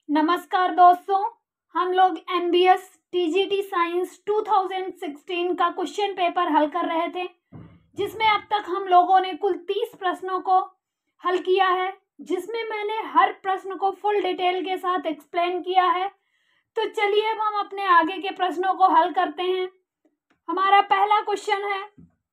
नमस्कार दोस्तों, हम लोग एनबीएस टीजीटी साइंस 2016 का क्वेश्चन पेपर हल कर रहे थे, जिसमें अब तक हम लोगों ने कुल 30 प्रश्नों को हल किया है, जिसमें मैंने हर प्रश्न को फुल डिटेल के साथ एक्सप्लेन किया है। तो चलिए अब हम अपने आगे के प्रश्नों को हल करते हैं। हमारा पहला क्वेश्चन है,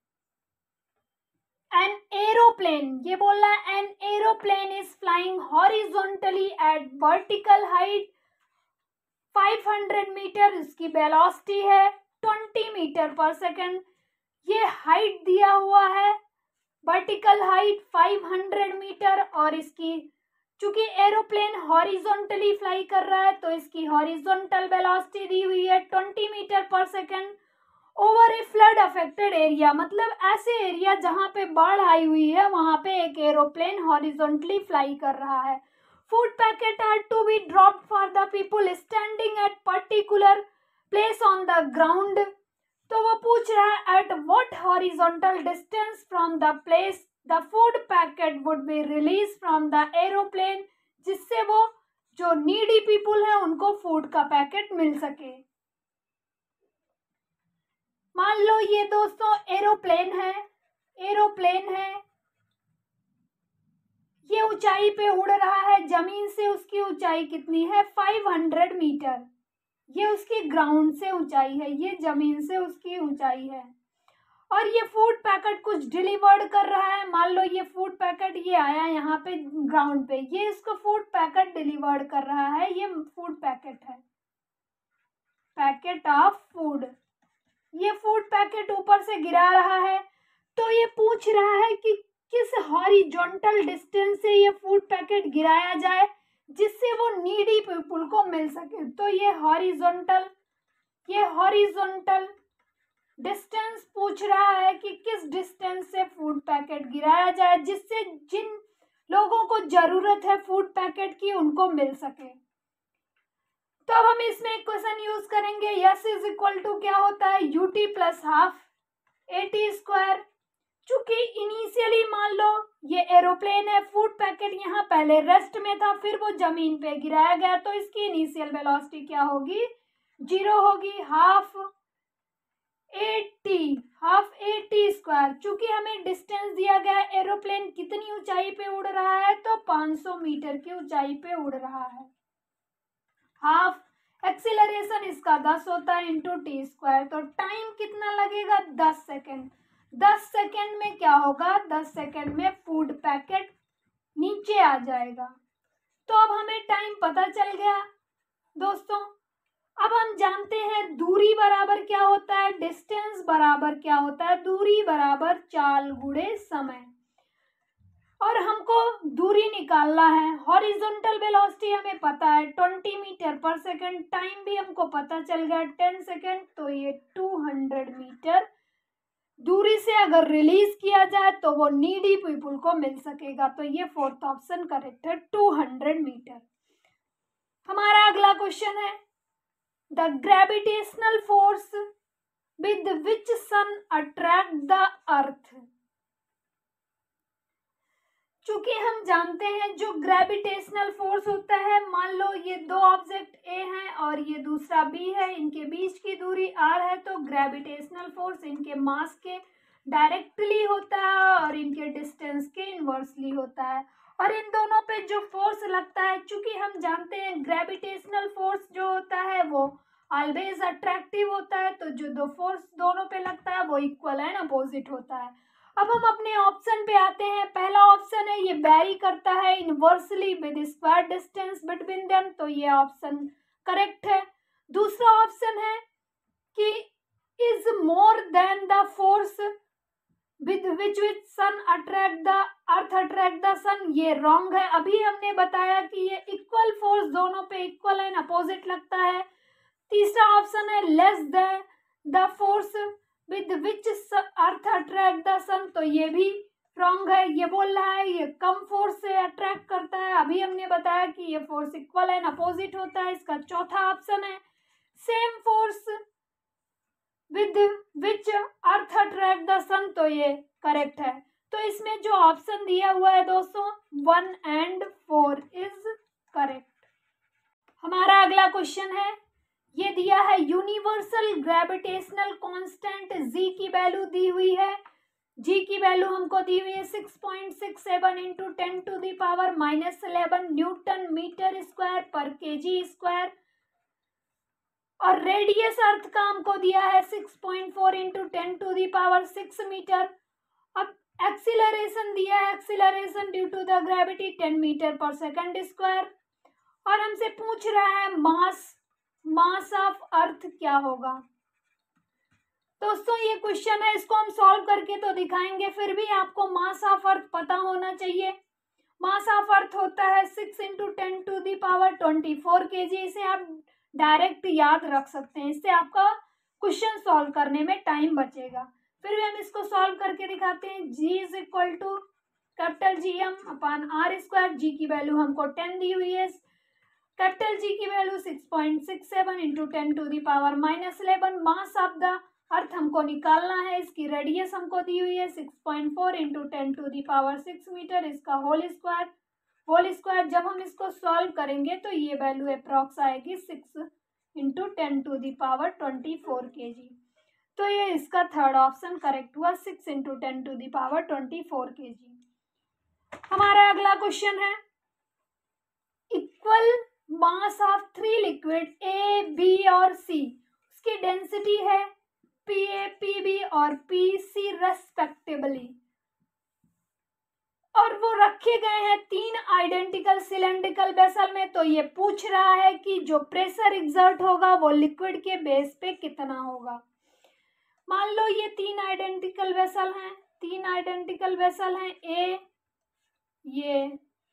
एन एरोप्लेन, ये बोल रहा है an aeroplane is flying horizontally at vertical height 500 metre, इसकी वेलोसिटी है 20 मीटर पर सेकंड। ये हाइट दिया हुआ है, वर्टिकल हाइट 500 मीटर, और इसकी चूंकि एरोप्लेन हॉरिजॉन्टली फ्लाई कर रहा है तो इसकी हॉरिजॉन्टल वेलोसिटी दी हुई है 20 मीटर पर second. Over a flood affected area, मतलब ऐसे एरिया जहां पे बाढ़ आई हुई है वहां पे एक एरोप्लेन हॉरिजॉन्टली फ्लाई कर रहा है। Food packet are to be dropped for the people standing at particular place on the ground. तो वो पूछ रहा है at what horizontal distance from the place the food packet would be release from the aeroplane, जिससे वो जो needy people है उनको फूड का पैकेट मिल सके। मान लो ये दोस्तों एरोप्लेन है, ये ऊंचाई पे उड़ रहा है, जमीन से उसकी ऊंचाई कितनी है 500 मीटर, ये उसकी ग्राउंड से ऊंचाई है, ये जमीन से उसकी ऊंचाई है। और ये फूड पैकेट कुछ डिलीवर्ड कर रहा है, मान लो ये फूड पैकेट ये आया यहाँ पे ग्राउंड पे, ये इसको फूड पैकेट डिलीवर्ड कर रहा है, ये फूड पैकेट है, पैकेट ऑफ फूड। ये फूड पैकेट ऊपर से गिरा रहा है, तो ये पूछ रहा है कि किस हॉरिजॉन्टल डिस्टेंस से ये फूड पैकेट गिराया जाए जिससे वो नीडी पीपुल को मिल सके। तो ये हॉरिजॉन्टल डिस्टेंस पूछ रहा है कि किस डिस्टेंस से फूड पैकेट गिराया जाए जिससे जिन लोगों को जरूरत है फूड पैकेट की उनको मिल सके। तो अब हम इसमें एक क्वेश्चन यूज करेंगे, यस इज इक्वल टू क्या होता है u t plus half a t square. चूंकि इनिशियली मान लो ये एरोप्लेन है, फूड पैकेट यहाँ पहले रेस्ट में था, फिर वो जमीन पे गिराया गया, तो इसकी इनिशियल वेलोसिटी क्या होगी 0 होगी। हाफ एटी स्क्वायर, चूंकि हमें डिस्टेंस दिया गया है एरोप्लेन कितनी ऊंचाई पे उड़ रहा है तो 500 मीटर की ऊंचाई पे उड़ रहा है। हाफ एक्सीलरेशन इसका 10 होता है इंटू टी स्क्वायर, तो टाइम कितना लगेगा 10 सेकेंड। 10 सेकेंड में क्या होगा, 10 सेकेंड में फूड पैकेट नीचे आ जाएगा। तो अब हमें टाइम पता चल गया दोस्तों। अब हम जानते हैं दूरी बराबर क्या होता है, डिस्टेंस बराबर क्या होता है, दूरी बराबर चाल गुणे समय, और हमको दूरी निकालना है। हॉरिजॉन्टल वेलोसिटी हमें पता है 20 मीटर पर सेकंड, टाइम भी हमको पता चल गया 10 सेकंड, तो ये 200 मीटर दूरी से अगर रिलीज किया जाए तो वो नीडी पीपुल को मिल सकेगा। तो ये फोर्थ ऑप्शन करेक्ट है, 200 मीटर। हमारा अगला क्वेश्चन है, the gravitational force with which sun attract the earth. चूंकि हम जानते हैं जो ग्रेविटेशनल फोर्स होता है, मान लो ये दो ऑब्जेक्ट ए हैं और ये दूसरा बी है, इनके बीच की दूरी आर है, तो ग्रेविटेशनल फोर्स इनके मास के डायरेक्टली होता है और इनके डिस्टेंस के इनवर्सली होता है। और इन दोनों पे जो फोर्स लगता है, चूंकि हम जानते हैं ग्रेविटेशनल फोर्स जो होता है वो ऑलवेज अट्रैक्टिव होता है, तो जो दो फोर्स दोनों पे लगता है वो इक्वल एंड अपोजिट होता है। अब हम अपने ऑप्शन पे आते हैं। पहला ऑप्शन है ये वेरी करता है inversely with square distance between them, तो ये ऑप्शन करेक्ट है। दूसरा ऑप्शन है कि is more than the force with which sun attract the earth attract the sun, ये रॉन्ग है। अभी हमने बताया कि ये इक्वल फोर्स दोनों पे इक्वल एंड अपोजिट लगता है। तीसरा ऑप्शन है less than the force with which earth attract the sun, तो ये भी रॉन्ग है। ये बोल रहा है ये कम फोर्स से अट्रैक्ट करता है, अभी हमने बताया कि ये फोर्स इक्वल एंड अपोजिट होता है। इसका चौथा ऑप्शन है same force with which earth attract the sun, तो ये करेक्ट है। तो इसमें जो ऑप्शन दिया हुआ है दोस्तों 1 and 4 इज करेक्ट। हमारा अगला क्वेश्चन है, ये दिया है यूनिवर्सल ग्रेविटेशनल कांस्टेंट जी की वैल्यू दी हुई है। जी की वैल्यू हमको दी हुई है 6.67 इंटू 10⁻⁻11 न्यूटन मीटर स्क्वायर पर केजी स्क्वायर, और रेडियस अर्थ का हमको दिया है 6.4 इंटू 10⁻6 मीटर। अब एक्सीलरेशन दिया है, acceleration due to the gravity 10 metre पर सेकंड स्क्वायर, और हमसे पूछ रहा है मास ऑफ अर्थ क्या होगा। दोस्तों ये क्वेश्चन है, इसको हम सॉल्व करके तो दिखाएंगे, फिर भी आपको मास ऑफ अर्थ पता होना चाहिए। मास ऑफ अर्थ होता है 6 इंटू 10⁻24 kg। इसे आप डायरेक्ट याद रख सकते हैं, इससे आपका क्वेश्चन सॉल्व करने में टाइम बचेगा। फिर भी हम इसको सॉल्व करके दिखाते हैं। G is equal to capital GM/r²। G की वैल्यू हमको 10 दी हुई है, कैपिटल जी की value 6.67 into 10⁻11। Mass of the earth हमको निकालना है, इसकी रेडियस हमको दी हुई है 6.4 इंटू 10⁻6 मीटर, इसका होल स्क्वायर। जब हम इसको सॉल्व करेंगे तो ये वैल्यू अप्रॉक्स आएगी 6 इंटू 10⁻24 kg। तो ये इसका थर्ड ऑप्शन करेक्ट हुआ, 6 इंटू 10⁻24 kg। हमारा अगला क्वेश्चन है, equal mass of 3 liquid A B और सी, उसकी डेंसिटी है Pa, Pb और Pc रेस्पेक्टिवली, और वो रखे गए हैं 3 आइडेंटिकल सिलेंड्रिकल वेसल में। तो ये पूछ रहा है कि जो प्रेशर एग्जर्ट होगा वो लिक्विड के बेस पे कितना होगा। मान लो ये 3 आइडेंटिकल वेसल हैं, ए, ये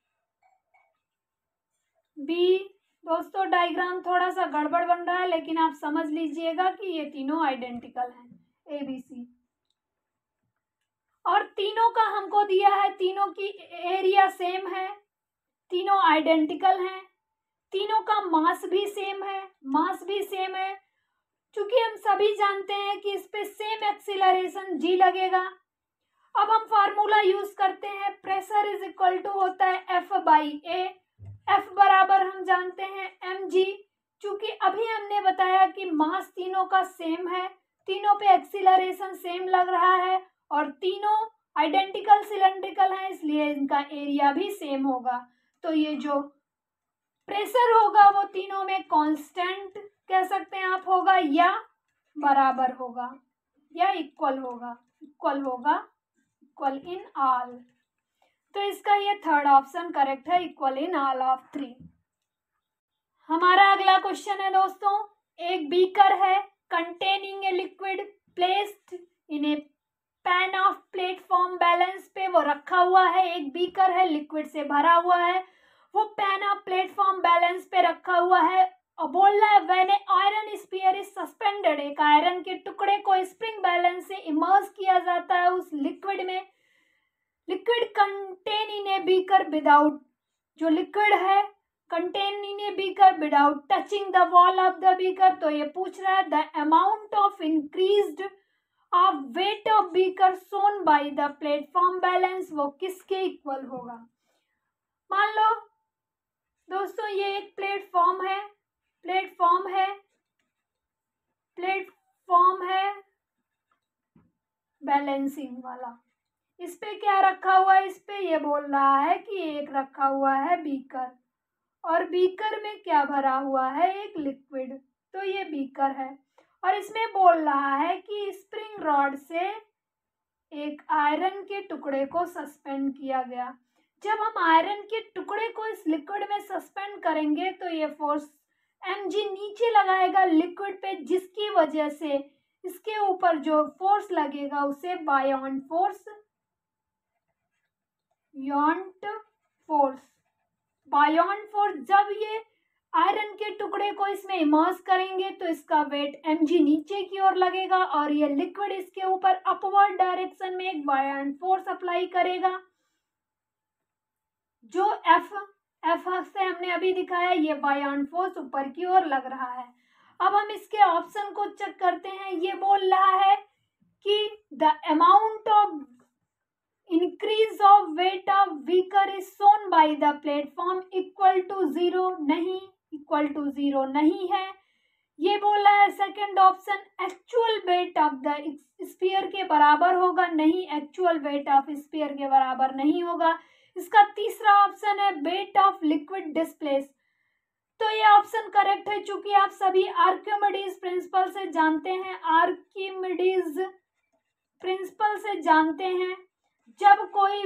बी। दोस्तों डायग्राम थोड़ा सा गड़बड़ बन रहा है, लेकिन आप समझ लीजिएगा कि ये तीनों आइडेंटिकल हैं, ए बी सी, और तीनों का हमको दिया है, तीनों की एरिया सेम है, तीनों आइडेंटिकल हैं, तीनों का मास भी सेम है। चूंकि हम सभी जानते हैं कि इस पे सेम एक्सीलरेशन जी लगेगा। अब हम फार्मूला यूज करते हैं, प्रेशर इज इक्वल टू होता है F/A। F बराबर हम जानते हैं mg। चूंकि अभी हमने बताया कि मास तीनों का सेम है, तीनों पे एक्सीलरेशन सेम लग रहा है, और तीनों आइडेंटिकल सिलेंड्रिकल हैं, इसलिए इनका एरिया भी सेम होगा। तो ये जो प्रेशर होगा वो तीनों में कांस्टेंट कह सकते हैं आप, होगा या बराबर होगा या इक्वल इन ऑल। तो इसका ये थर्ड ऑप्शन करेक्ट है, इक्वल इन ऑल ऑफ 3। हमारा अगला क्वेश्चन है दोस्तों, एक बीकर है containing a liquid placed in a pan of platform balance पे वो रखा हुआ है। एक बीकर है, लिक्विड से भरा हुआ है, वो पैन ऑफ प्लेटफॉर्म बैलेंस पे रखा हुआ है, और बोल रहा है when a iron sphere is suspended, एक आयरन के टुकड़े को स्प्रिंग बैलेंस से इमर्स किया जाता है उस लिक्विड में। Liquid contain in a beaker without, जो लिक्विड है contain in a beaker without touching the wall of the beaker. तो ये पूछ रहा है the amount of increased of weight of beaker shown by the platform balance, वो किसके equal होगा। मान लो दोस्तों ये एक प्लेटफॉर्म है बैलेंसिंग वाला। इस पे क्या रखा हुआ है, इस पे ये बोल रहा है कि एक रखा हुआ है बीकर, और बीकर में क्या भरा हुआ है, एक लिक्विड। तो ये बीकर है, और इसमें बोल रहा है कि स्प्रिंग रॉड से एक आयरन के टुकड़े को सस्पेंड किया गया। जब हम आयरन के टुकड़े को इस लिक्विड में सस्पेंड करेंगे तो ये फोर्स mg नीचे लगाएगा लिक्विड पे, जिसकी वजह से इसके ऊपर जो फोर्स लगेगा उसे बायोंट फोर्स। जब ये आयरन के टुकड़े को इसमें इमर्स करेंगे तो इसका वेट mg नीचे की ओर लगेगा, और ये लिक्विड इसके ऊपर अपवर्ड डायरेक्शन में एक बायोंट फोर्स अप्लाई करेगा, जो F से हमने अभी दिखाया, ये बायोंट फोर्स ऊपर की ओर लग रहा है। अब हम इसके ऑप्शन को चेक करते हैं। ये बोल रहा है कि the amount of increase of weight of beaker is shown by the platform equal to 0, नहीं, इक्वल टू 0 नहीं है। ये बोला है second option actual weight of the sphere के बराबर होगा, नहीं, एक्चुअल वेट ऑफ स्फीयर के बराबर नहीं होगा। इसका तीसरा ऑप्शन है वेट ऑफ लिक्विड डिस्प्लेस, तो ये ऑप्शन करेक्ट है। चूंकि आप सभी आर्किमिडीज प्रिंसिपल से जानते हैं, आर्किमिडीज प्रिंसिपल से जानते हैं, जब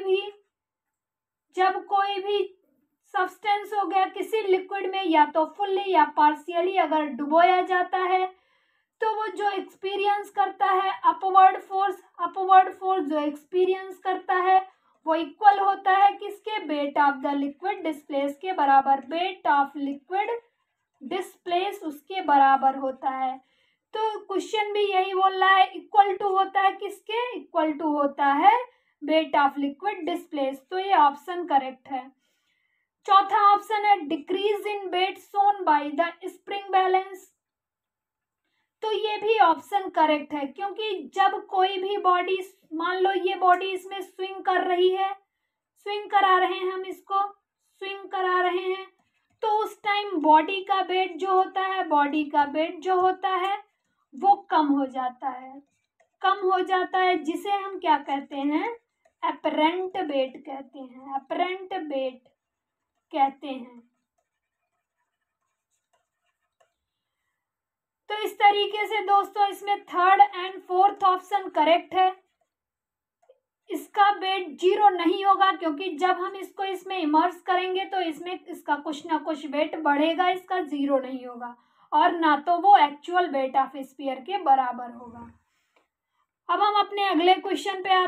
कोई भी सब्सटेंस हो गया किसी लिक्विड में या तो फुल्ली या पार्शियली अगर डुबोया जाता है तो वो जो एक्सपीरियंस करता है अपवर्ड फोर्स जो एक्सपीरियंस करता है वो इक्वल होता है किसके, weight of the liquid displace के बराबर। वेट ऑफ लिक्विड डिस्प्लेस उसके बराबर होता है। तो क्वेश्चन भी यही बोल रहा है, इक्वल टू होता है किसके, इक्वल टू होता है वेट ऑफ लिक्विड डिस्प्लेस, तो ये ऑप्शन करेक्ट है। चौथा ऑप्शन है decrease in weight shown by the spring balance, तो ये भी ऑप्शन करेक्ट है, क्योंकि जब कोई भी बॉडी, मान लो ये बॉडी इसमें स्विंग कर रही है, स्विंग करा रहे हैं हम इसको, स्विंग करा रहे हैं, तो उस टाइम बॉडी का वेट जो होता है वो कम हो जाता है, जिसे हम क्या कहते हैं, अपरेंट वेट कहते हैं। तो इस तरीके से दोस्तों इसमें third and fourth option correct है। इसका वेट 0 नहीं होगा, क्योंकि जब हम इसको इसमें इमर्स करेंगे तो इसमें इसका कुछ ना कुछ वेट बढ़ेगा, इसका 0 नहीं होगा, और ना तो वो एक्चुअल वेट ऑफ स्फीयर के बराबर होगा। अब हम अपने अगले क्वेश्चन पे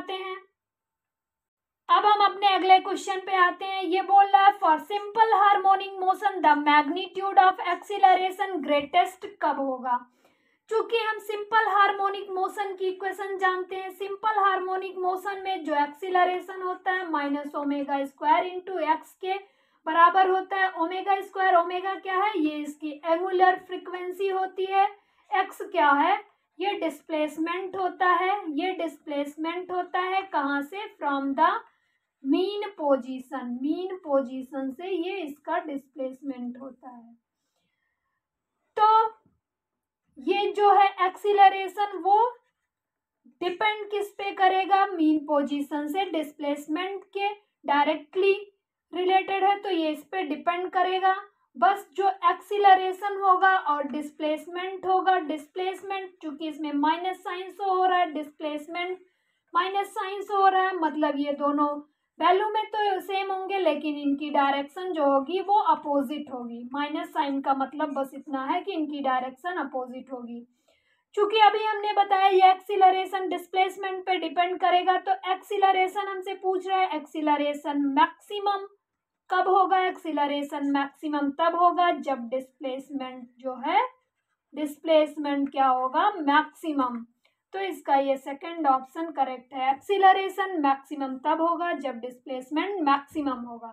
आते हैं। ये बोल रहा है for simple harmonic motion the magnitude of acceleration greatest कब होगा। चूंकि हम सिंपल हार्मोनिक मोशन की इक्वेशन जानते हैं, सिंपल हार्मोनिक मोशन में जो एक्सीलरेशन होता है minus omega square into x के बराबर होता है। ओमेगा स्क्वायर, ओमेगा क्या है, ये इसकी एंगुलर फ्रीक्वेंसी होती है, एक्स क्या है, ये डिस्प्लेसमेंट होता है कहाँ से, फ्रॉम द मीन पोजीशन से ये इसका डिस्प्लेसमेंट होता है। तो ये जो है एक्सीलरेशन वो डिपेंड किस पे करेगा, मीन पोजीशन से, डिस्प्लेसमेंट के डायरेक्टली रिलेटेड है, तो ये इस पे डिपेंड करेगा। बस जो एक्सीलरेशन होगा और डिस्प्लेसमेंट होगा, डिस्प्लेसमेंट चूंकि इसमें माइनस साइन शो हो रहा है, डिस्प्लेसमेंट माइनस साइन शो हो रहा है, मतलब ये दोनों वैल्यू में तो सेम होंगे लेकिन इनकी डायरेक्शन जो होगी वो अपोजिट होगी। माइनस साइन का मतलब बस इतना है कि इनकी डायरेक्शन अपोजिट होगी। चूंकि अभी हमने बताया ये एक्सीलरेशन डिस्प्लेसमेंट पे डिपेंड करेगा, तो एक्सीलरेशन हमसे पूछ रहा है एक्सीलरेशन मैक्सिमम कब होगा। एक्सीलरेशन मैक्सिमम तब होगा जब डिस्प्लेसमेंट जो है, डिस्प्लेसमेंट क्या होगा, मैक्सिमम। तो इसका ये सेकंड ऑप्शन करेक्ट है, एक्सीलरेशन मैक्सिमम तब होगा जब डिस्प्लेसमेंट मैक्सिमम होगा।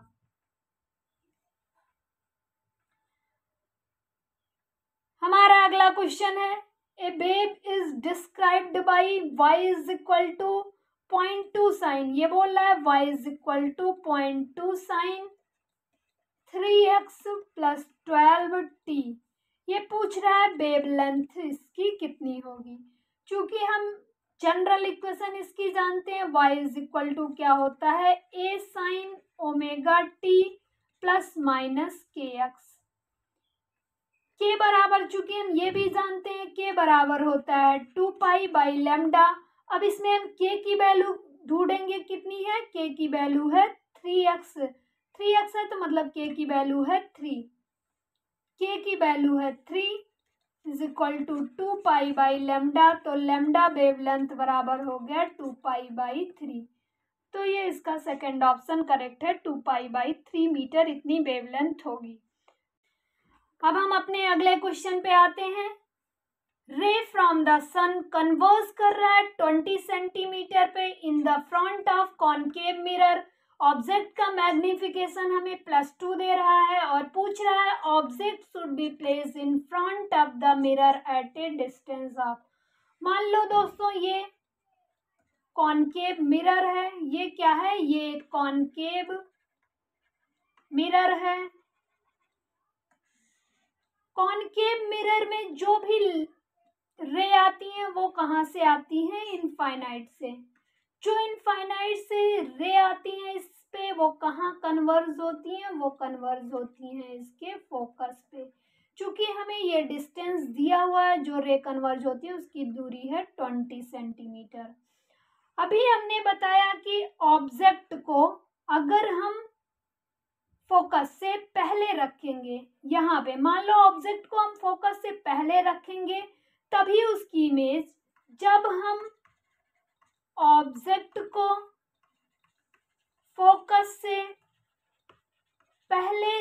हमारा अगला क्वेश्चन है a wave is described by y is equal to 0.2 sine. ये बोल रहा है y is equal to 0.2 sine 3x plus 12t। ये पूछ रहा है वेव लेंथ इसकी कितनी होगी। चूंकि हम जनरल इक्वेशन इसकी जानते हैं, y इज इक्वल टू क्या होता है, a sine omega t plus minus k x. के बराबर, चूंकि हम ये भी जानते हैं के बराबर होता है 2 पाई बाई लेमडा। अब इसमें हम के की वैल्यू ढूंढेंगे, कितनी है, के की वैल्यू है 3x है, तो मतलब के की वैल्यू है 3, के की वैल्यू है 3 is equal to 2 pi by lambda, तो लेमडा वेवलेंथ बराबर हो गया 2 पाई बाई 3। तो ये इसका सेकंड ऑप्शन करेक्ट है, 2 पाई बाई 3 मीटर इतनी वेवलेंथ होगी। अब हम अपने अगले क्वेश्चन पे आते हैं। रे फ्रॉम द सन कन्वर्स कर रहा है 20 सेंटीमीटर पे in the front of concave mirror. Object का मैग्निफिकेशन हमें +2 दे रहा है और पूछ रहा है object should be placed in front of the mirror at a distance of. मान लो दोस्तों ये कॉनकेव मिरर है, ये क्या है, ये कॉनकेव मिरर है। कॉनकेव मिरर में जो भी रे आती हैं वो कहाँ से आती हैं? इनफाइनाइट से। जो इनफाइनाइट से रे आती हैं इस पे वो कहाँ कन्वर्ज होती हैं? वो कन्वर्ज होती हैं इसके फोकस पे। चूंकि हमें ये डिस्टेंस दिया हुआ है, जो रे कन्वर्ज होती है उसकी दूरी है 20 सेंटीमीटर। अभी हमने बताया कि ऑब्जेक्ट को अगर हम फोकस से पहले रखेंगे, यहाँ पे मान लो ऑब्जेक्ट को हम फोकस से पहले रखेंगे तभी उसकी इमेज, जब हम ऑब्जेक्ट को फोकस से पहले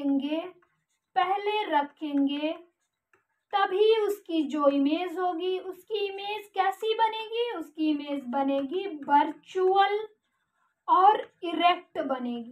रखेंगे तभी उसकी जो इमेज होगी, उसकी इमेज कैसी बनेगी? उसकी इमेज बनेगी वर्चुअल और इरेक्ट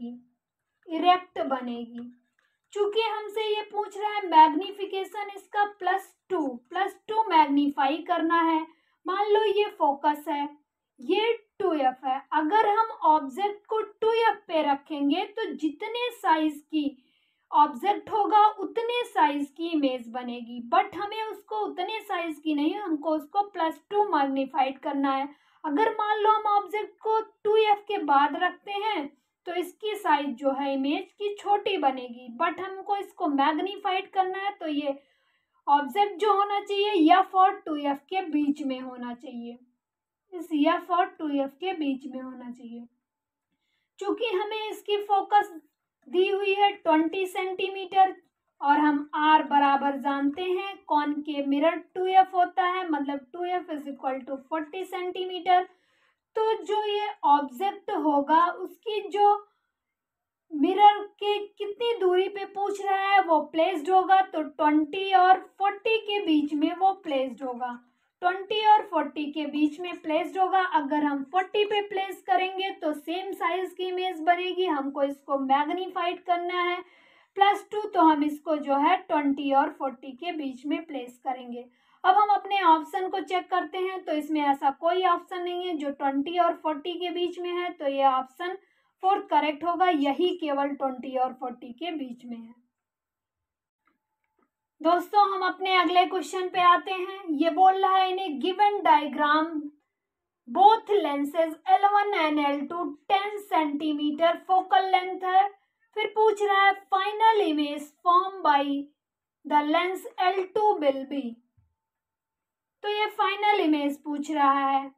बनेगी। चूंकि हमसे ये पूछ रहा है मैग्निफिकेशन इसका +2 मैग्नीफाई करना है। मान लो ये फोकस है, ये 2f है। अगर हम ऑब्जेक्ट को 2f पे रखेंगे तो जितने साइज की ऑब्जेक्ट होगा उतने साइज की इमेज बनेगी, बट हमें उसको उतने साइज की नहीं, हमको उसको +2 मैग्नीफाइड करना है। अगर मान लो हम ऑब्जेक्ट को 2f के बाद रखते हैं तो इसकी साइज जो है इमेज की छोटी बनेगी, बट हमको इसको मैग्नीफाइड करना है तो ये ऑब्जेक्ट जो होना चाहिए f और 2f के बीच में होना चाहिए, इस f और 2f के बीच में होना चाहिए। चूंकि हमें इसकी फोकस दी हुई है 20 सेंटीमीटर और हम r बराबर जानते हैं, कॉनकेव मिरर 2f होता है, मतलब 2f = 40 सेंटीमीटर। तो जो ये ऑब्जेक्ट होगा उसकी जो मिरर के कितनी दूरी पे पूछ रहा है वो प्लेस्ड होगा, तो 20 और 40 के बीच में वो प्लेस्ड होगा। 20 और 40 के बीच में प्लेस्ड होगा। अगर हम 40 पे प्लेस करेंगे तो सेम साइज की इमेज बनेगी, हमको इसको मैग्नीफाइड करना है +2, तो हम इसको जो है 20 और 40 के बीच में प्लेस करेंगे। अब हम अपने ऑप्शन को चेक करते हैं तो इसमें ऐसा कोई ऑप्शन नहीं है जो 20 और 40 के बीच में है, तो ये ऑप्शन 4 करेक्ट होगा, यही केवल 20 और 40 के बीच में है। दोस्तों हम अपने अगले क्वेश्चन पे आते हैं। ये बोल रहा है in a given diagram both lenses L1 and L2 10 centimetre focal length है। फिर पूछ रहा है final image form by the lens L2 will be. तो ये फाइनल इमेज पूछ रहा है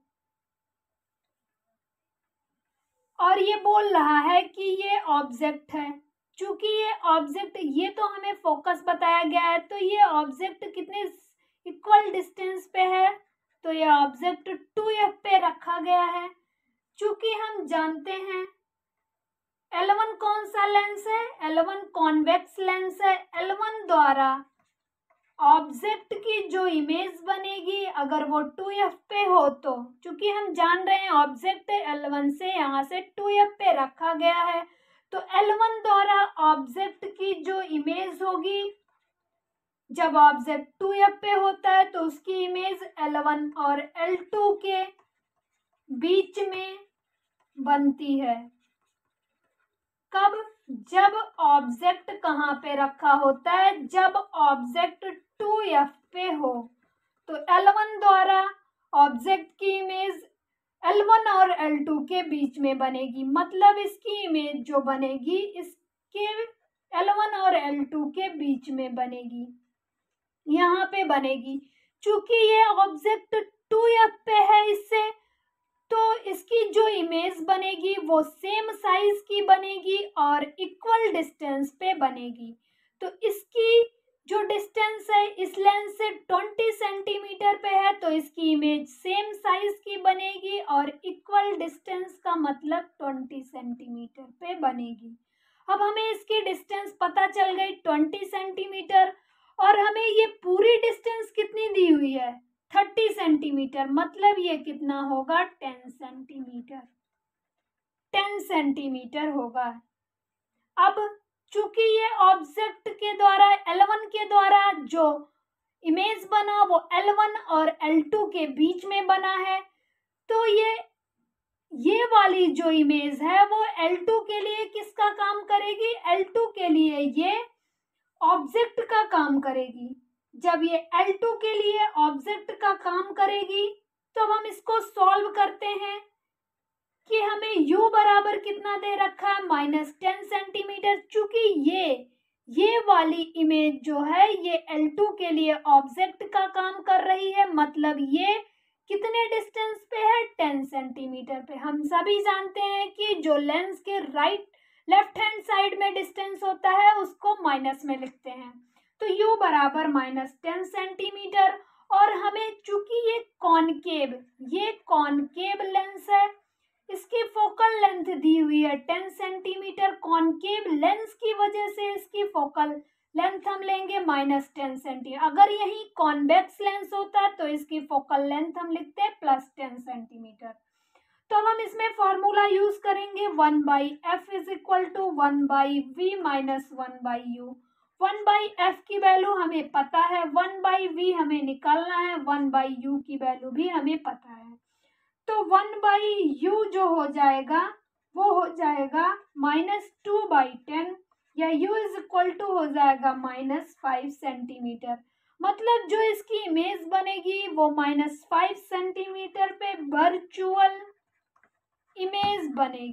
और ये बोल रहा है कि ये ऑब्जेक्ट है। चूंकि ये ऑब्जेक्ट, ये तो हमें फोकस बताया गया है, तो ये ऑब्जेक्ट कितने इक्वल डिस्टेंस पे है? तो ये ऑब्जेक्ट 2f पे रखा गया है। चूंकि हम जानते हैं L1 कौन सा लेंस है? L1 कॉन्वेक्स लेंस है। L1 द्वारा ऑब्जेक्ट की जो इमेज बनेगी अगर वो 2f पे हो, तो चूंकि हम जान रहे हैं ऑब्जेक्ट L1 से यहाँ से 2f पे रखा गया है, तो L1 द्वारा ऑब्जेक्ट की जो इमेज होगी, जब ऑब्जेक्ट 2f पे होता है तो उसकी इमेज L1 और L2 के बीच में बनती है। कब? जब ऑब्जेक्ट कहाँ पे रखा होता है? जब ऑब्जेक्ट 2f पे हो, तो L1 द्वारा ऑब्जेक्ट की इमेज L1 और L2 के बीच में बनेगी, मतलब इसकी इमेज जो बनेगी इसके L1 और L2 के बीच में बनेगी, यहाँ पे बनेगी। चूंकि ये ऑब्जेक्ट 2f पे है इससे, तो इसकी जो इमेज बनेगी वो सेम साइज की बनेगी और इक्वल डिस्टेंस पे बनेगी। तो इसकी जो डिस्टेंस है इस लेंस से 20 सेंटीमीटर पे है, तो इसकी इमेज सेम साइज की बनेगी और इक्वल डिस्टेंस का मतलब 20 सेंटीमीटर पे बनेगी। अब हमें इसकी डिस्टेंस पता चल गई 20 सेंटीमीटर, और हमें ये पूरी डिस्टेंस कितनी दी हुई है? 30 सेंटीमीटर, मतलब ये कितना होगा? 10 सेंटीमीटर। 10 सेंटीमीटर होगा। अब चूंकि ये ऑब्जेक्ट के द्वारा L1 के द्वारा जो इमेज बना वो L1 और L2 के बीच में बना है, तो ये वाली जो इमेज है वो L2 के लिए किसका काम करेगी? L2 के लिए ये ऑब्जेक्ट का काम करेगी। जब ये L2 के लिए ऑब्जेक्ट का काम करेगी तो अब हम इसको सॉल्व करते हैं कि हमें u बराबर कितना दे रखा है -10 सेंटीमीटर। चूंकि ये वाली इमेज जो है ये L2 के लिए ऑब्जेक्ट का काम कर रही है, मतलब ये कितने डिस्टेंस पे है 10 सेंटीमीटर पे। हम सभी जानते हैं कि जो लेंस के लेफ्ट हैंड साइड में डिस्टेंस होता है उसको माइनस में लिखते हैं। तो u बराबर -10 सेंटीमीटर। और हमें चूंकि ये कॉनकेव लेंस है, इसकी फोकल लेंथ दी हुई है 10 सेंटीमीटर। कॉनकेव लेंस की वजह से इसकी फोकल लेंथ हम लेंगे -10 सेंटीमीटर। अगर यही कॉन्वेक्स लेंस होता तो इसकी फोकल लेंथ हम लिखते हैं +10 सेंटीमीटर। तो हम इसमें फॉर्मूला यूज करेंगे 1/f is equal to 1/v minus 1/u। 1/f की वैल्यू हमें पता है, 1/v हमें निकालना है, 1/u की वैल्यू भी हमें पता है। तो 1/u जो हो जाएगा वो हो जाएगा -2/10 या u इज इक्वल टू हो जाएगा -5 सेंटीमीटर। मतलब जो इसकी इमेज बनेगी वो -5 सेंटीमीटर पे वर्चुअल इमेज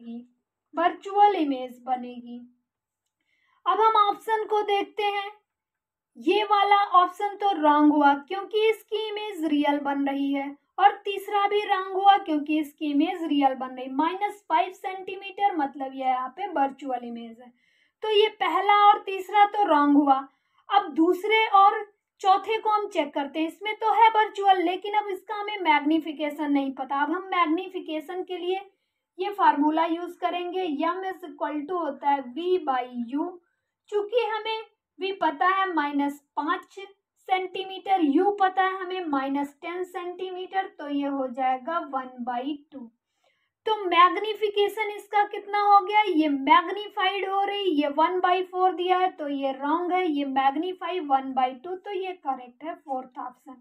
बनेगी। अब हम ऑप्शन को देखते हैं। ये वाला ऑप्शन तो रॉन्ग हुआ क्योंकि इसकी इमेज रियल बन रही है, और तीसरा भी रॉन्ग हुआ क्योंकि इसकी इमेज रियल बन रही। -5 सेंटीमीटर मतलब ये यहाँ पे वर्चुअल इमेज है। तो ये पहला और तीसरा तो रॉन्ग हुआ। अब दूसरे और चौथे को हम चेक करते हैं। इसमें तो है वर्चुअल, लेकिन अब इसका हमें मैग्निफिकेशन नहीं पता। अब हम मैग्निफिकेशन के लिए ये फार्मूला यूज करेंगे, m इज इक्वल टू होता है v/u। चूंकि हमें v पता है -5 सेंटीमीटर, u पता है हमें -10 सेंटीमीटर, तो ये हो जाएगा 1/2। तो मैग्निफिकेशन इसका कितना हो गया, ये मैग्नीफाइड हो रही, ये 1/4 दिया है तो ये रॉन्ग है, ये मैग्नीफाई 1/2, तो ये करेक्ट है, 4th ऑप्शन।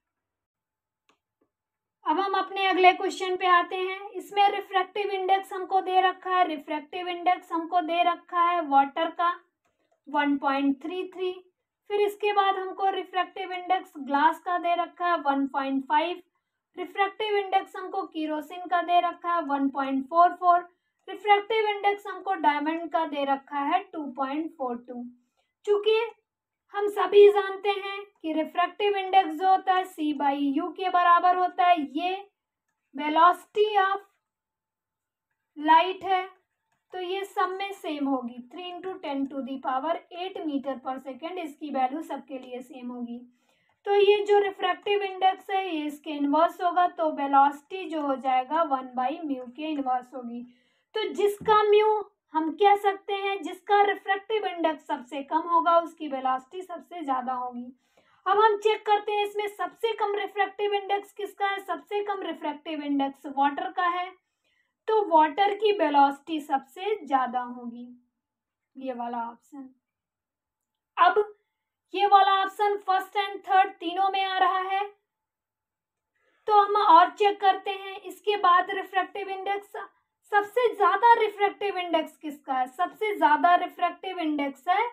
अब हम अपने अगले क्वेश्चन पे आते हैं। इसमें रिफ्रैक्टिव इंडेक्स हमको दे रखा है। रिफ्रैक्टिव इंडेक्स हमको दे रखा है वाटर का 1.33। फिर इसके बाद हमको रिफ्रैक्टिव इंडेक्स ग्लास का दे रखा है 1.5। रिफ्रैक्टिव इंडेक्स हमको केरोसिन का दे रखा है 1.44। रिफ्रैक्टिव इंडेक्स हमको डायमंड का दे रखा है 2.42। चूंकि हम सभी जानते हैं कि रिफ्रैक्टिव इंडेक्स जो होता है c/u के बराबर होता है। ये वेलोसिटी ऑफ लाइट है, तो ये सब में सेम होगी, 3 × 10⁸ मीटर पर सेकेंड। इसकी वैल्यू सबके लिए सेम होगी। तो ये जो रिफ्रैक्टिव इंडेक्स है ये इसके इन्वर्स होगा, तो वेलोसिटी जो हो जाएगा 1/μ के इन्वर्स होगी। तो जिसका म्यू हम कह सकते हैं, जिसका रिफ्रैक्टिव इंडेक्स सबसे कम होगा उसकी वेलोसिटी सबसे ज़्यादा होगी। अब हम चेक करते हैं इसमें सबसे कम रिफ्रैक्टिव इंडेक्स किसका है। सबसे कम रिफ्रैक्टिव इंडेक्स वाटर का है, तो वाटर की वेलोसिटी सबसे ज़्यादा होगी, ये वाला ऑप्शन। अब ये वाला ऑप्शन फर्स्ट एंड थर्ड तीनों में आ रहा है, तो हम और चेक करते हैं। इसके बाद रिफ्रैक्टिव इंडेक्स, सबसे ज्यादा रिफ्रैक्टिव इंडेक्स किसका है। सबसे ज्यादा रिफ्रैक्टिव इंडेक्स है,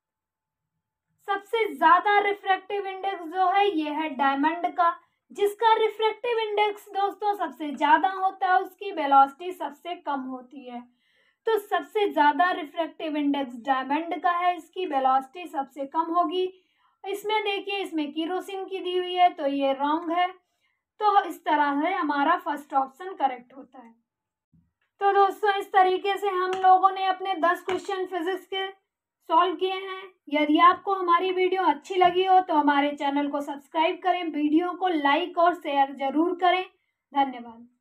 सबसे ज्यादा रिफ्रैक्टिव इंडेक्स जो है ये है डायमंड का। जिसका रिफ्रैक्टिव इंडेक्स दोस्तों सबसे ज्यादा होता है उसकी वेलोसिटी सबसे कम होती है। तो सबसे ज्यादा रिफ्रैक्टिव इंडेक्स डायमंड का है, इसकी वेलोसिटी सबसे कम होगी। इसमें देखिए, इसमें केरोसिन की दी हुई है तो ये रॉन्ग है। तो इस तरह से हमारा फर्स्ट ऑप्शन करेक्ट होता है। तो दोस्तों इस तरीके से हम लोगों ने अपने 10 क्वेश्चन फिजिक्स के सॉल्व किए हैं। यदि आपको हमारी वीडियो अच्छी लगी हो तो हमारे चैनल को सब्सक्राइब करें, वीडियो को लाइक और शेयर जरूर करें। धन्यवाद।